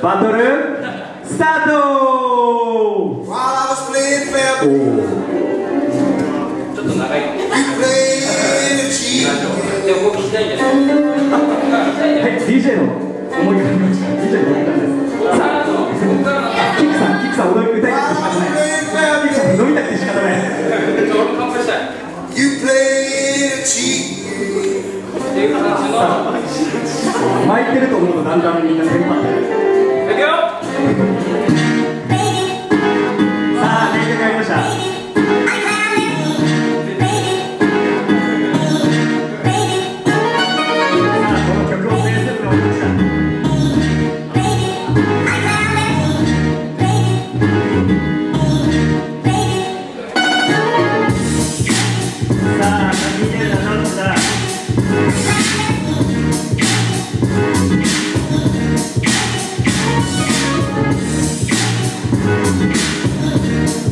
バトルスタート。 ちょっと長い。でも僕聞きたいんじゃない。 はい、DJ の思いがありました。DJ の思いがあります。さあ、キックさん、歌いたくて仕方ない。キックさん、飲みたくて仕方ない。 俺も乾杯したい。っていう感じの。 巻いてると思うとだんだんみんなテンパってる。 いくよ。 さあ、名曲がありました。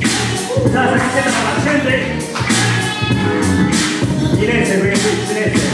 さあ、先に出たのは2年生 vs1 年生。